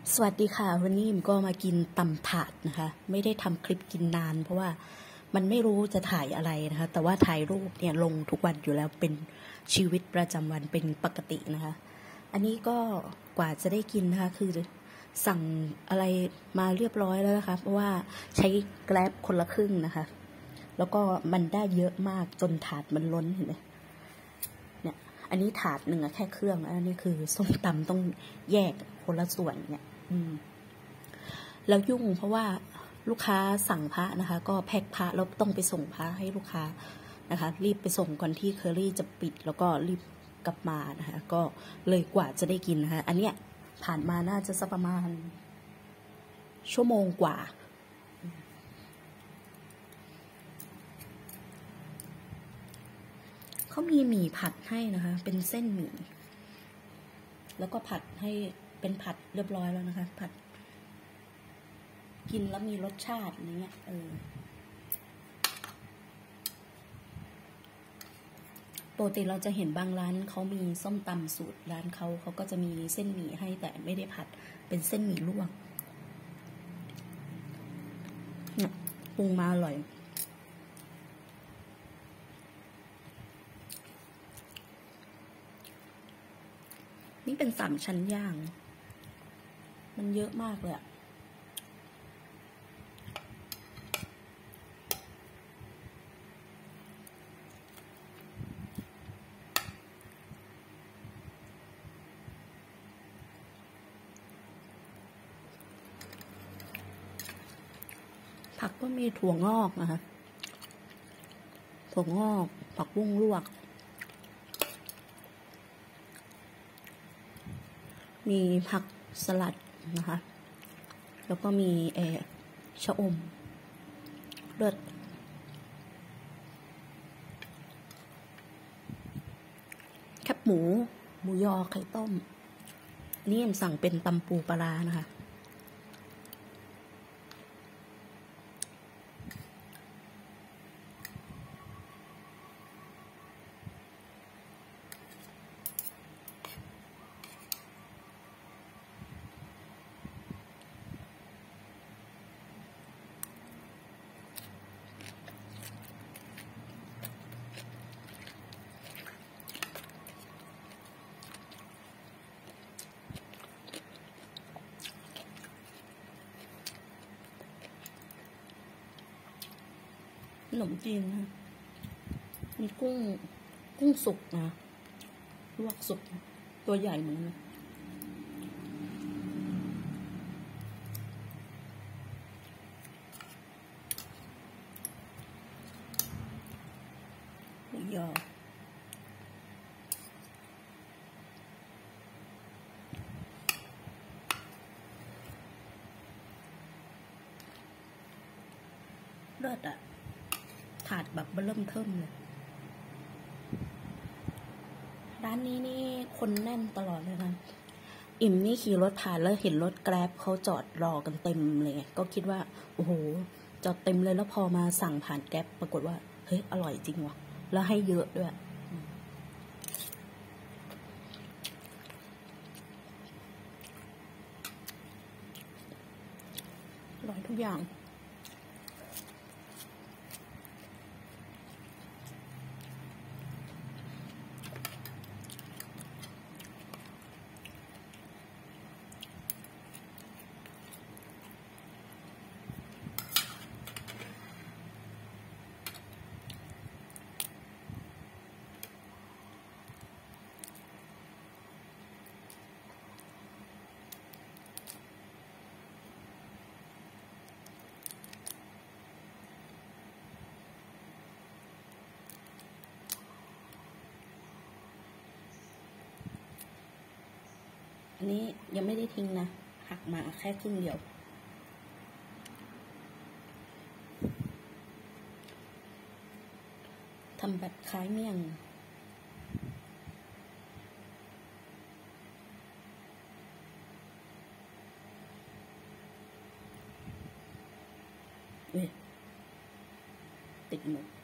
สวัสดีค่ะวันนี้ก็มากินตำถาดนะคะไม่ได้ทำคลิปกินนานเพราะว่ามันไม่รู้จะถ่ายอะไรนะคะแต่ว่าถ่ายรูปเนี่ยลงทุกวันอยู่แล้วเป็นชีวิตประจำวันเป็นปกตินะคะอันนี้ก็กว่าจะได้กินนะคะคือสั่งอะไรมาเรียบร้อยแล้วนะคะเพราะว่าใช้แกร็บคนละครึ่งนะคะแล้วก็มันได้เยอะมากจนถาดมันล้นเห็นไหมเนี่ยอันนี้ถาดหนึ่งอะแค่เครื่องอันนี้คือส้มตำต้องแยกคนละส่วนเนี่ยแล้วยุ่งเพราะว่าลูกค้าสั่งพระนะคะก็แพ็คพระแล้วต้องไปส่งพระให้ลูกค้านะคะรีบไปส่งก่อนที่เคอรี่จะปิดแล้วก็รีบกลับมานะคะก็เลยกว่าจะได้กินนะคะอันเนี้ยผ่านมาน่าจะสักประมาณชั่วโมงกว่าเขามีหมี่ผัดให้นะคะเป็นเส้นหมี่แล้วก็ผัดให้เป็นผัดเรียบร้อยแล้วนะคะผัดกินแล้วมีรสชาติอะไรเงี้ยปกติเราจะเห็นบางร้านเขามีส้มตำสูตรร้านเขาก็จะมีเส้นหมี่ให้แต่ไม่ได้ผัดเป็นเส้นหมี่ลวกเนี่ยปรุงมาอร่อยนี่เป็น3 ชั้นย่างมันเยอะมากเลยอะผักก็มีถั่วงอกนะคะถั่วงอกผักบุ้งลวกมีผักสลัดนะคะแล้วก็มีชะอมเลือดแคบหมูยอไข่ต้มนี่เอ็มสั่งเป็นตำปูปลานะคะขนมจีนนะมีกุ้งสุกนะลวกสุกตัวใหญ่เหมือนกันนะหมูยอเลือดอะถาดแบบเริ่มเทิมเลยร้านนี้นี่คนแน่นตลอดเลยนะอิ่มนี่ขี่รถผ่านแล้วเห็นรถแกร็บเขาจอดรอกันเต็มเลยไงก็คิดว่าโอ้โหจอดเต็มเลยแล้วพอมาสั่งผ่านแกร็บปรากฏว่าเฮ้ยอร่อยจริงว่ะแล้วให้เยอะด้วยอร่อยทุกอย่างอันนี้ยังไม่ได้ทิ้งนะหักมาแค่ครึ่งเดียวทำแบบคล้ายเมี่ยงติดหมด